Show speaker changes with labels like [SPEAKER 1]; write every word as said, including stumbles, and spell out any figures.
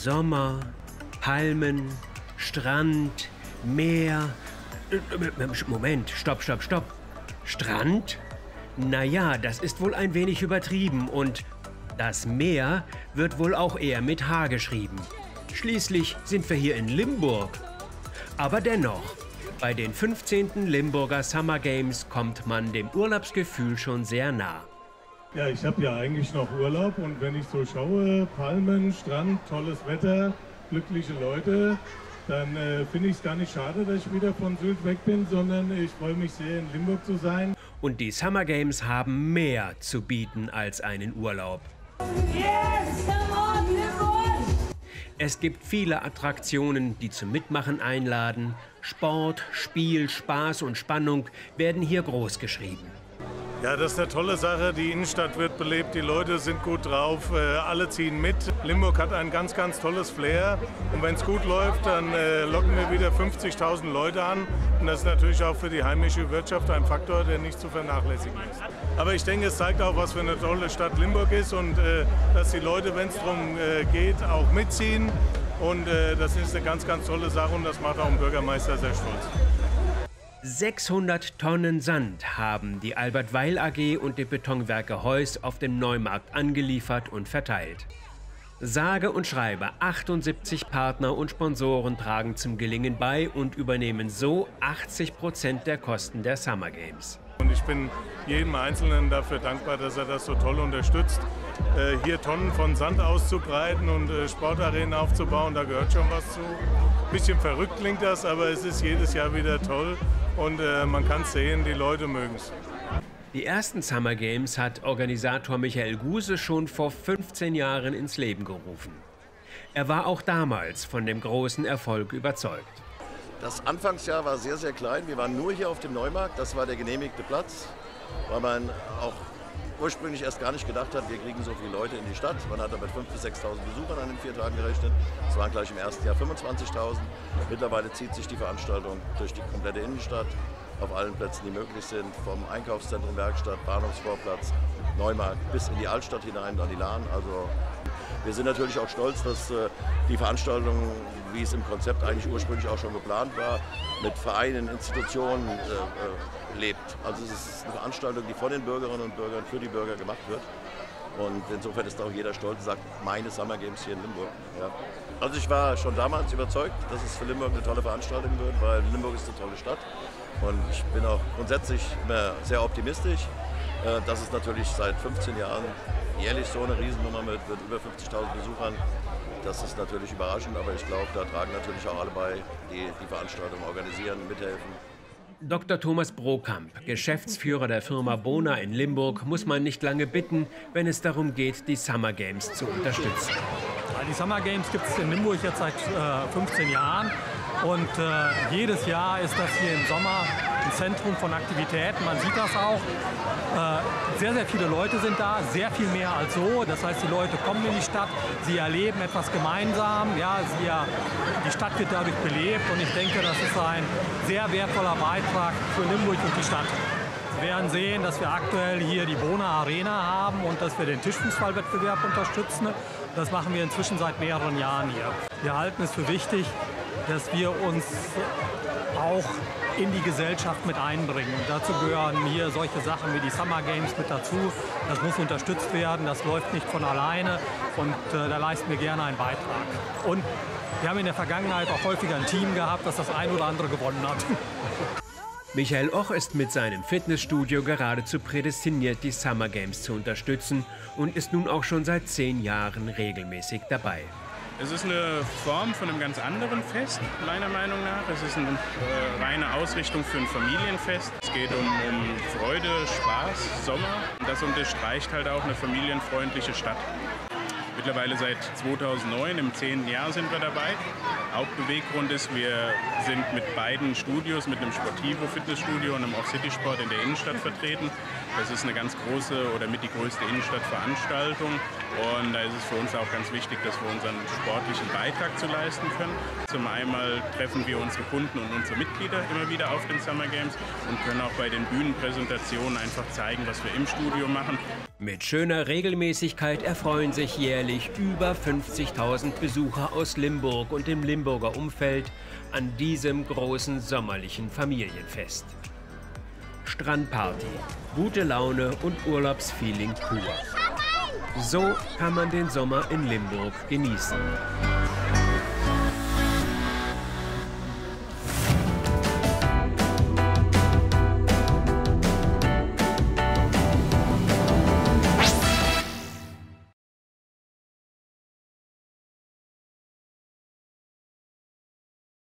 [SPEAKER 1] Sommer, Palmen, Strand, Meer. Moment, stopp, stopp, stopp. Strand? Naja, das ist wohl ein wenig übertrieben und das Meer wird wohl auch eher mit H geschrieben. Schließlich sind wir hier in Limburg. Aber dennoch, bei den fünfzehnten Limburger Summer Games kommt man dem Urlaubsgefühl schon sehr nah.
[SPEAKER 2] Ja, ich habe ja eigentlich noch Urlaub und wenn ich so schaue, Palmen, Strand, tolles Wetter, glückliche Leute, dann äh, finde ich es gar nicht schade, dass ich wieder von Sylt weg bin, sondern ich freue mich sehr, in Limburg zu sein.
[SPEAKER 1] Und die Summer Games haben mehr zu bieten als einen Urlaub.
[SPEAKER 3] Yes, come on, Limburg!
[SPEAKER 1] Es gibt viele Attraktionen, die zum Mitmachen einladen. Sport, Spiel, Spaß und Spannung werden hier groß geschrieben.
[SPEAKER 2] Ja, das ist eine tolle Sache. Die Innenstadt wird belebt, die Leute sind gut drauf, äh, alle ziehen mit. Limburg hat ein ganz, ganz tolles Flair. Und wenn es gut läuft, dann äh, locken wir wieder fünfzigtausend Leute an. Und das ist natürlich auch für die heimische Wirtschaft ein Faktor, der nicht zu vernachlässigen ist. Aber ich denke, es zeigt auch, was für eine tolle Stadt Limburg ist und äh, dass die Leute, wenn es darum äh, geht, auch mitziehen. Und äh, das ist eine ganz, ganz tolle Sache und das macht auch den Bürgermeister sehr stolz.
[SPEAKER 1] sechshundert Tonnen Sand haben die Albert-Weil A G und die Betonwerke Heuss auf dem Neumarkt angeliefert und verteilt. Sage und schreibe achtundsiebzig Partner und Sponsoren tragen zum Gelingen bei und übernehmen so achtzig Prozent der Kosten der Summer Games.
[SPEAKER 2] Und ich bin jedem Einzelnen dafür dankbar, dass er das so toll unterstützt. Äh, hier Tonnen von Sand auszubreiten und äh, Sportarenen aufzubauen, da gehört schon was zu. Ein bisschen verrückt klingt das, aber es ist jedes Jahr wieder toll und äh, man kann es sehen, die Leute mögen es.
[SPEAKER 1] Die ersten Summer Games hat Organisator Michael Guse schon vor fünfzehn Jahren ins Leben gerufen. Er war auch damals von dem großen Erfolg überzeugt.
[SPEAKER 4] Das Anfangsjahr war sehr, sehr klein. Wir waren nur hier auf dem Neumarkt. Das war der genehmigte Platz, weil man auch ursprünglich erst gar nicht gedacht hat, wir kriegen so viele Leute in die Stadt. Man hat damit fünftausend bis sechstausend Besuchern an den vier Tagen gerechnet. Es waren gleich im ersten Jahr fünfundzwanzigtausend. Mittlerweile zieht sich die Veranstaltung durch die komplette Innenstadt, auf allen Plätzen, die möglich sind, vom Einkaufszentrum, Werkstatt, Bahnhofsvorplatz, Neumarkt bis in die Altstadt hinein, an die Lahn. Also wir sind natürlich auch stolz, dass äh, die Veranstaltung, wie es im Konzept eigentlich ursprünglich auch schon geplant war, mit Vereinen, Institutionen äh, äh, lebt. Also es ist eine Veranstaltung, die von den Bürgerinnen und Bürgern für die Bürger gemacht wird. Und insofern ist auch jeder stolz und sagt, meine Summer Games hier in Limburg. Ja. Also ich war schon damals überzeugt, dass es für Limburg eine tolle Veranstaltung wird, weil Limburg ist eine tolle Stadt. Und ich bin auch grundsätzlich immer sehr optimistisch, äh, dass es natürlich seit fünfzehn Jahren jährlich so eine Riesennummer mit, mit über fünfzigtausend Besuchern. Das ist natürlich überraschend, aber ich glaube, da tragen natürlich auch alle bei, die die Veranstaltung organisieren, mithelfen.
[SPEAKER 1] Doktor Thomas Brokamp, Geschäftsführer der Firma Bona in Limburg, muss man nicht lange bitten, wenn es darum geht, die Summer Games zu unterstützen.
[SPEAKER 5] Die Summer Games gibt es in Limburg jetzt seit äh, fünfzehn Jahren. Und äh, jedes Jahr ist das hier im Sommer ein Zentrum von Aktivitäten. Man sieht das auch. Äh, sehr, sehr viele Leute sind da, sehr viel mehr als so. Das heißt, die Leute kommen in die Stadt, sie erleben etwas gemeinsam. Ja, sie, die Stadt wird dadurch belebt und ich denke, das ist ein sehr wertvoller Beitrag für Limburg und die Stadt. Sie werden sehen, dass wir aktuell hier die Bona Arena haben und dass wir den Tischfußballwettbewerb unterstützen. Das machen wir inzwischen seit mehreren Jahren hier. Wir halten es für wichtig, dass wir uns auch in die Gesellschaft mit einbringen. Und dazu gehören hier solche Sachen wie die Summer Games mit dazu. Das muss unterstützt werden, das läuft nicht von alleine und äh, da leisten wir gerne einen Beitrag. Und wir haben in der Vergangenheit auch häufiger ein Team gehabt, das das ein oder andere gewonnen hat.
[SPEAKER 1] Michael Och ist mit seinem Fitnessstudio geradezu prädestiniert, die Summer Games zu unterstützen und ist nun auch schon seit zehn Jahren regelmäßig dabei.
[SPEAKER 6] Es ist eine Form von einem ganz anderen Fest, meiner Meinung nach. Es ist eine äh, reine Ausrichtung für ein Familienfest. Es geht um, um Freude, Spaß, Sommer. Und das unterstreicht halt auch eine familienfreundliche Stadt. Mittlerweile seit zweitausendneun, im zehnten Jahr sind wir dabei. Hauptbeweggrund ist, wir sind mit beiden Studios, mit einem Sportivo-Fitnessstudio und einem Off-City-Sport in der Innenstadt vertreten. Das ist eine ganz große oder mit die größte Innenstadtveranstaltung. Und da ist es für uns auch ganz wichtig, dass wir unseren sportlichen Beitrag zu leisten können. Zum einen treffen wir unsere Kunden und unsere Mitglieder immer wieder auf den Summer Games und können auch bei den Bühnenpräsentationen einfach zeigen, was wir im Studio machen.
[SPEAKER 1] Mit schöner Regelmäßigkeit erfreuen sich jährlich über fünfzigtausend Besucher aus Limburg und dem Limburger Umfeld an diesem großen sommerlichen Familienfest. Strandparty, gute Laune und Urlaubsfeeling pur. So kann man den Sommer in Limburg genießen.